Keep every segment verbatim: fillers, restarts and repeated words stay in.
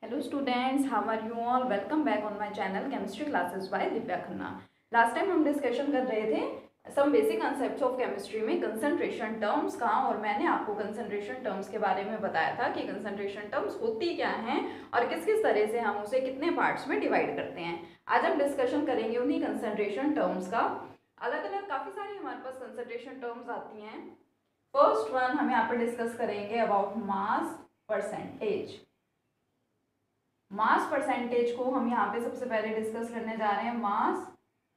Hello students, how are you all? Welcome back on my channel Chemistry Classes by Divya Khanna. Last time हम discussion कर रहे थे some basic concepts of chemistry में concentration terms का, और मैंने आपको कंसंट्रेशन टर्म्स के बारे में बताया था कि कंसंट्रेशन टर्म्स होती क्या हैं और किस किस तरह से हम उसे कितने पार्ट्स में डिवाइड करते हैं। आज हम डिस्कशन करेंगे उन्हीं कंसंट्रेशन टर्म्स का। अलग अलग काफ़ी सारी हमारे पास कंसंट्रेशन टर्म्स आती हैं। फर्स्ट वन हम यहाँ पर डिस्कस करेंगे about mass percentage. Mass percentage को हम यहाँ पे सबसे पहले डिस्कस करने जा रहे हैं। मास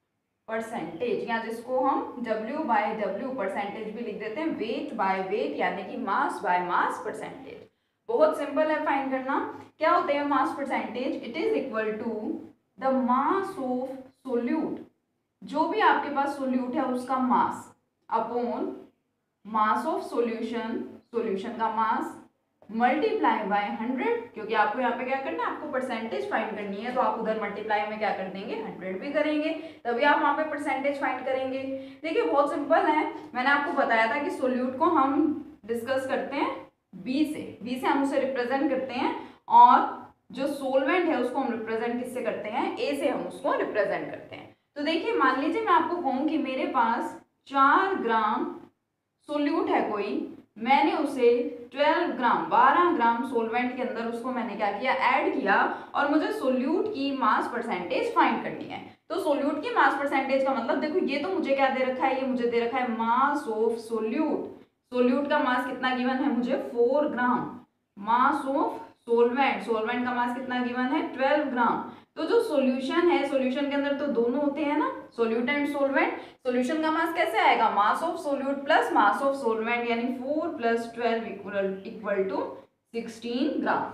परसेंटेज, या जिसको हम W बाय W परसेंटेज भी लिख देते हैं, वेट बाय वेट, यानी कि मास बाय मास परसेंटेज। बहुत सिंपल है फाइंड करना। क्या होते हैं mass percentage? It is equal to the mass of solute, जो भी आपके पास सोल्यूट है उसका mass, upon mass of solution, solution का मास, मल्टीप्लाई बाय हंड्रेड, क्योंकि आपको यहाँ पे क्या करना है, आपको परसेंटेज फाइंड करनी है, तो आप उधर मल्टीप्लाई में क्या कर देंगे, हंड्रेड भी करेंगे, तभी आप वहाँ पे परसेंटेज फाइंड करेंगे। देखिए बहुत सिंपल है, मैंने आपको बताया था कि सोल्यूट को हम डिस्कस करते हैं बी से, बी से हम उसे रिप्रेजेंट करते हैं, और जो सोलवेंट है उसको हम रिप्रेजेंट किससे करते हैं, ए से हम उसको रिप्रेजेंट करते हैं। तो देखिए मान लीजिए मैं आपको कहूँ कि मेरे पास चार ग्राम सोल्यूट है कोई, मैंने उसे ट्वेल्व ग्राम बारह ग्राम सोलवेंट के अंदर उसको मैंने क्या किया, ऐड किया, और मुझे सोल्यूट की मास परसेंटेज फाइंड करनी है। तो सोल्यूट की मास परसेंटेज का मतलब देखो, ये तो मुझे क्या दे रखा है, ये मुझे दे रखा है मास ऑफ सोल्यूट। सोल्यूट का मास कितना गिवन है मुझे, four gram. Mass of solvent, solvent का मास कितना गिवन है, ट्वेल्व ग्राम। तो जो सॉल्यूशन है, सॉल्यूशन के अंदर तो दोनों होते हैं ना, सोल्यूट एंड सोलवेंट। सॉल्यूशन का मास कैसे आएगा, mass of solute plus mass of solvent, यानी four plus twelve equal equal to sixteen gram.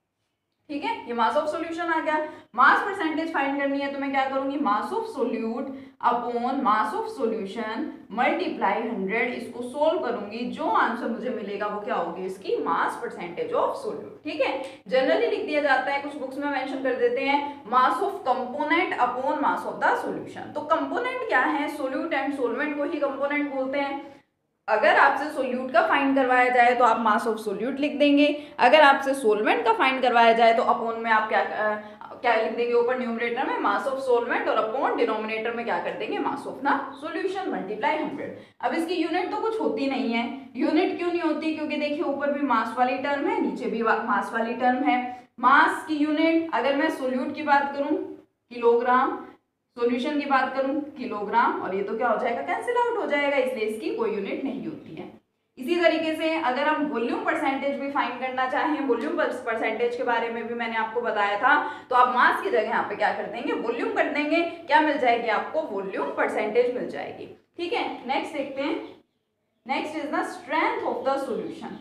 ठीक है, ये मास ऑफ सॉल्यूशन आ गया। मास परसेंटेज फाइंड करनी है तो मैं क्या करूंगी, mass of solute upon mass of solution multiply hundred, इसको सोल्व करूंगी, जो आंसर मुझे मिलेगा वो क्या होगी, इसकी मास परसेंटेज ऑफ सोल्यूट। ठीक है, जनरली लिख दिया जाता है, कुछ बुक्स में मेंशन कर देते हैं mass of component upon mass of the solution. तो कंपोनेंट क्या है, सोल्यूट एंड सोलवेंट को ही कंपोनेंट बोलते हैं। अगर आपसे सोल्यूट का फाइंड करवाया जाए तो आप मास ऑफ सोल्यूट लिख देंगे, अगर आपसे सोलवेंट का फाइंड करवाया जाए तो अपॉन में आप क्या आ, क्या लिख देंगे, ऊपर न्यूमरेटर में मास ऑफ सोलवेंट, और अपॉन डिनोमिनेटर में क्या कर देंगे, mass of the solution multiply hundred. अब इसकी यूनिट तो कुछ होती नहीं है। यूनिट क्यों नहीं होती, क्योंकि देखिए ऊपर भी मास वाली टर्म है, नीचे भी मास वाली टर्म है। मास की यूनिट अगर मैं सोल्यूट की बात करूं किलोग्राम, सॉल्यूशन की बात करूं किलोग्राम, और ये तो क्या हो जाएगा, कैंसिल आउट हो जाएगा, इसलिए इसकी कोई यूनिट नहीं होती है। इसी तरीके से अगर हम वॉल्यूम परसेंटेज भी फाइंड करना चाहें, वॉल्यूम परसेंटेज के बारे में भी मैंने आपको बताया था, तो आप मास की जगह यहाँ पे क्या कर देंगे, वॉल्यूम कर देंगे, क्या मिल जाएगी आपको, वॉल्यूम परसेंटेज मिल जाएगी। ठीक है, नेक्स्ट देखते हैं। Next is the strength of the solution.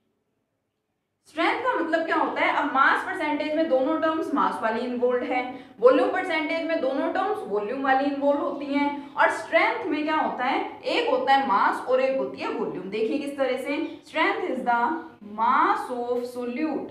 Strength का मतलब क्या होता है, अब मास परसेंटेज में दोनों टर्म्स मास वाली इन्वॉल्व है, वॉल्यूम परसेंटेज में दोनों टर्म्स वॉल्यूम वाली इन्वॉल्व होती हैं, और स्ट्रेंथ में क्या होता है, एक होता है मास और एक होती है वॉल्यूम। देखिए किस तरह से, strength is the mass of solute,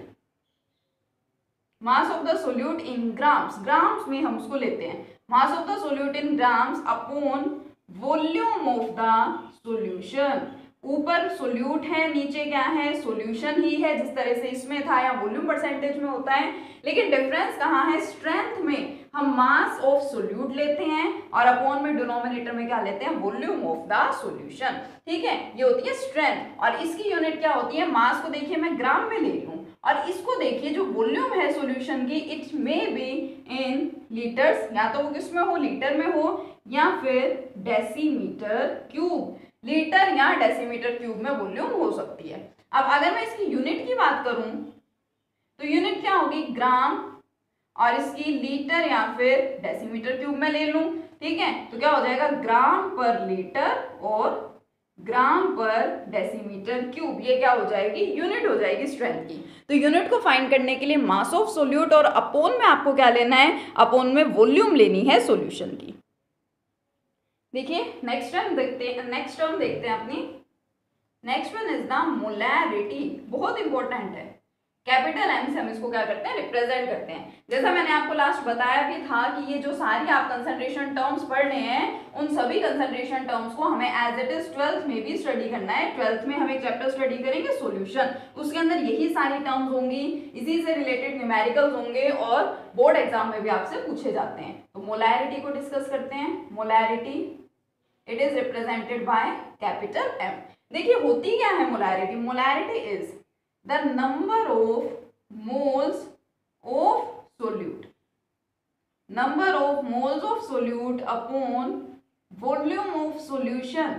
mass of the solute in grams, grams में हम उसको लेते हैं, mass of the solute in grams upon volume of the solution. ऊपर सोल्यूट है, नीचे क्या है, सॉल्यूशन ही है, जिस तरह से इसमें था, या वॉल्यूम परसेंटेज में होता है, लेकिन डिफरेंस कहाँ है, स्ट्रेंथ में हम मास ऑफ सोल्यूट लेते हैं, और अपॉन में डिनोमिनेटर में क्या लेते हैं, वॉल्यूम ऑफ द सॉल्यूशन। ठीक है, ये होती है स्ट्रेंथ, और इसकी यूनिट क्या होती है, मास को देखिए मैं ग्राम में ले रही हूँ, और इसको देखिए जो वॉल्यूम है सॉल्यूशन की, it may be in litres, या तो वो किसमें हो, लीटर में हो, या फिर डेसीमीटर क्यूब, लीटर या डेसीमीटर क्यूब में वॉल्यूम हो सकती है। अब अगर मैं इसकी यूनिट की बात करूं तो यूनिट क्या होगी, ग्राम, और इसकी लीटर या फिर डेसीमीटर क्यूब में ले लूं। ठीक है, तो क्या हो जाएगा, ग्राम पर लीटर और ग्राम पर डेसीमीटर क्यूब, ये क्या हो जाएगी, यूनिट हो जाएगी स्ट्रेंथ की। तो यूनिट को फाइंड करने के लिए मास ऑफ सोल्यूट और अपॉन में आपको क्या लेना है, अपॉन में वॉल्यूम लेनी है सॉल्यूशन की। देखिए नेक्स्ट टर्म देखते हैं, नेक्स्ट टर्म देखते हैं अपनी। Next one is the molarity, बहुत इंपॉर्टेंट है। कैपिटल एम से हम इसको क्या करते हैं, रिप्रेजेंट करते हैं। जैसा मैंने आपको लास्ट बताया भी था कि ये जो सारी आप कंसंट्रेशन टर्म्स पढ़ रहे हैं, उन सभी कंसंट्रेशन टर्म्स को हमें एज इट इज ट्वेल्थ में भी स्टडी करना है। ट्वेल्थ में हम एक चैप्टर स्टडी करेंगे सॉल्यूशन, उसके अंदर यही सारी टर्म्स होंगी, इसी से रिलेटेड न्यूमेरिकल्स होंगे और बोर्ड एग्जाम में भी आपसे पूछे जाते हैं। तो मोलैरिटी को डिस्कस करते हैं। Molarity it is represented by capital M. देखिए होती क्या है molarity, molarity is the number of moles of solute, number of moles of solute upon volume of solution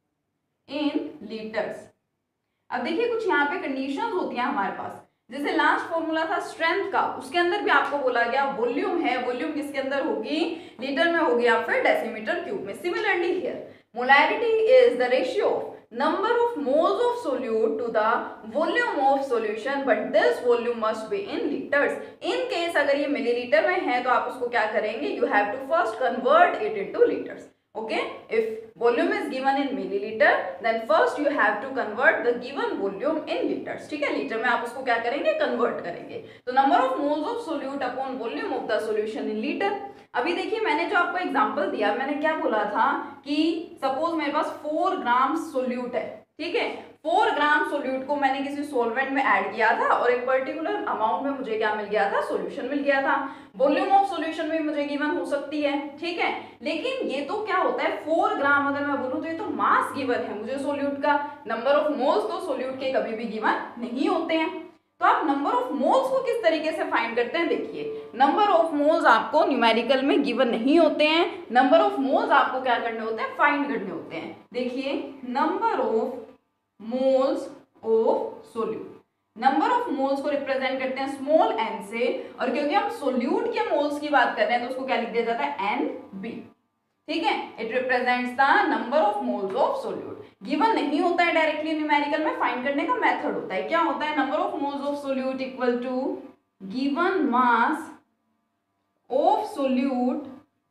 in liters। अब देखिए कुछ यहाँ पे कंडीशंस होती हैं हमारे पास, जैसे लास्ट फॉर्मूला था स्ट्रेंथ का, उसके अंदर भी आपको बोला गया वॉल्यूम है, वॉल्यूम किसके अंदर होगी, लीटर में होगी या फिर डेसीमीटर क्यूब में। Similarly here molarity is the ratio of number of moles of solute to the volume of solution, but this volume must be in liters। in case अगर ये मिलीलीटर में है तो आप उसको क्या करेंगे, you have to first convert it into liters। okay, if volume is given in milliliter then first you have to convert the given volume in liters। ठीक है, लीटर में आप उसको क्या करेंगे, कन्वर्ट करेंगे। तो number of moles of solute upon volume of the solution in litre. अभी देखिए मैंने जो आपको एग्जांपल दिया, मैंने क्या बोला था कि सपोज मेरे पास फोर ग्राम सोल्यूट है, ठीक है, फोर ग्राम सोल्यूट को मैंने किसी सॉल्वेंट में ऐड किया था और एक पर्टिकुलर अमाउंट में मुझे क्या मिल गया था, सॉल्यूशन मिल गया था। वॉल्यूम ऑफ सॉल्यूशन भी मुझे गिवन हो सकती है, ठीक है, लेकिन ये तो क्या होता है, फोर ग्राम अगर मैं बोलूं तो ये तो मास गिवन है मुझे सोल्यूट का, नंबर ऑफ मोल्स तो सोल्यूट के कभी भी गिवन नहीं होते हैं। तो आप नंबर ऑफ मोल्स को किस तरीके से फाइंड करते हैं, देखिए नंबर ऑफ मोल्स आपको न्यूमेरिकल में गिवन नहीं होते हैं, नंबर ऑफ मोल्स आपको क्या करने होते हैं, फाइंड करने होते हैं। देखिए number of moles of solute, number of moles को रिप्रेजेंट करते हैं स्मॉल एन से, और क्योंकि हम सोल्यूट के मोल्स की बात कर रहे हैं तो उसको क्या लिख दिया जाता है, एन बी। ठीक है, it represents the number of moles of solute. Given नहीं होता है डायरेक्टली न्यूमेरिकल में, फाइंड करने का मेथड होता है। क्या होता है, number of moles of solute equal to given mass of solute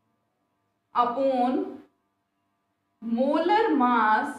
upon molar mass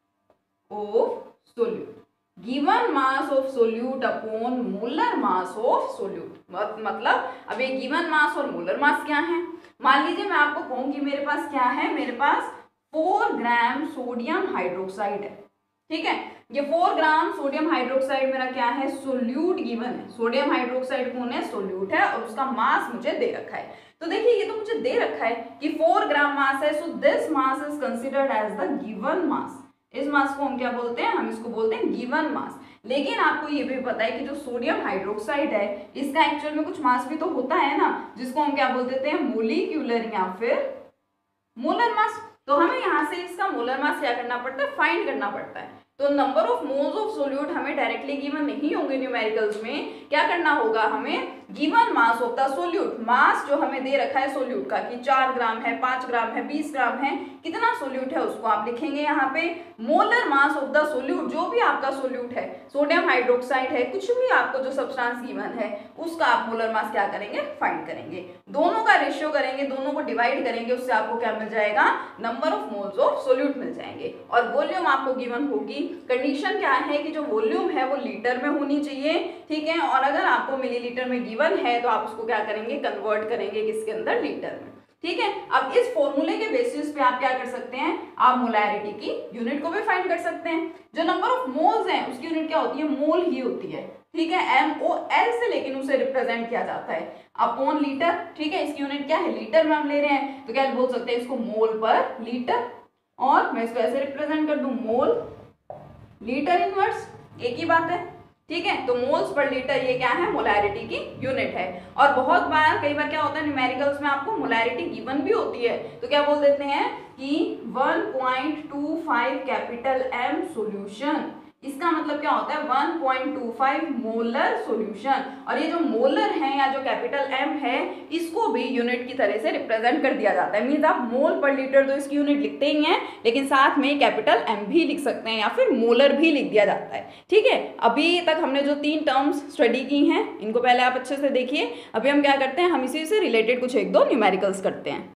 of solute. Given mass of solute upon molar mass of solute, मतलब अब ये गिवन मास और मोलर मास क्या है। मान लीजिए मैं आपको कहूं कि मेरे पास क्या है, मेरे पास फोर ग्राम सोडियम हाइड्रोक्साइड है, ठीक है, ये फोर ग्राम सोडियम हाइड्रोक्साइड मेरा क्या है, सोल्यूट गिवन है। सोडियम हाइड्रोक्साइड कौन है, सोल्यूट है, और उसका मास मुझे दे रखा है। तो देखिए ये तो मुझे दे रखा है कि फोर ग्राम मास है, so this mass is considered as the given mass. इस मास को हम क्या बोलते हैं, हम इसको बोलते हैं गिवन मास। लेकिन आपको ये भी पता है कि जो सोडियम हाइड्रोक्साइड है इसका एक्चुअल में कुछ मास भी तो होता है ना, जिसको हम क्या बोल देते हैं, मोलिक्यूलर या फिर मोलर मास। तो हमें यहाँ से इसका मोलर मास क्या करना पड़ता है, फाइंड करना पड़ता है। तो number of moles of solute हमें डायरेक्टली गिवन नहीं होंगे न्यूमेरिकल्स में, क्या करना होगा हमें, given mass of the solute, mass जो हमें दे रखा है सोल्यूट का कि चार ग्राम है, पांच ग्राम है, बीस ग्राम है, कितना सोल्यूट है उसको आप लिखेंगे यहाँ पे। Molar mass of the solute, जो भी आपका सोल्यूट है, सोडियम हाइड्रोक्साइड है, कुछ भी आपको जो सब्सटेंस गिवन है उसका आप मोलर मास क्या करेंगे, फाइंड करेंगे। दोनों का रेशियो करेंगे, दोनों को डिवाइड करेंगे, उससे आपको क्या मिल जाएगा, number of moles of solute मिल जाएंगे। और वॉल्यूम आपको गिवन होगी। कंडीशन क्या है कि जो वॉल्यूम है वो लीटर में होनी चाहिए, ठीक है, और अगर आपको मिलीलीटर में गिवन है तो आप उसको क्या करेंगे, कन्वर्ट करेंगे किसके अंदर, लीटर में। ठीक है, अब इस फॉर्मूले के बेसिस पे आप क्या कर सकते हैं, आप मोलैरिटी की यूनिट को भी फाइंड कर सकते हैं। जो नंबर ऑफ मोल्स हैं उसकी यूनिट क्या होती है, मोल ही होती है, ठीक है, एम ओ एल से लेकिन उसे रिप्रेजेंट किया जाता है अपॉन लीटर। ठीक है, इसकी यूनिट क्या है, लीटर में हम ले रहे हैं तो क्या बोल सकते हैं इसको, मोल पर लीटर। और मैं इसको ऐसे रिप्रेजेंट कर दूं, मोल लीटर इनवर्स, एक ही बात है। ठीक है, तो मोल्स पर लीटर ये क्या है, मोलैरिटी की यूनिट है। और बहुत बार कई बार क्या होता है न्यूमेरिकल्स में आपको मोलैरिटी गिवन भी होती है, तो क्या बोल देते हैं कि one point two five capital M solution, इसका मतलब क्या होता है one point two five molar solution. और ये जो मोलर है या जो कैपिटल एम है इसको भी यूनिट की तरह से रिप्रेजेंट कर दिया जाता है। मींस आप मोल पर लीटर तो इसकी यूनिट लिखते ही हैं, लेकिन साथ में कैपिटल एम भी लिख सकते हैं या फिर मोलर भी लिख दिया जाता है। ठीक है, अभी तक हमने जो तीन टर्म्स स्टडी की हैं इनको पहले आप अच्छे से देखिए। अभी हम क्या करते हैं, हम इसी से रिलेटेड कुछ एक दो न्यूमेरिकल्स करते हैं।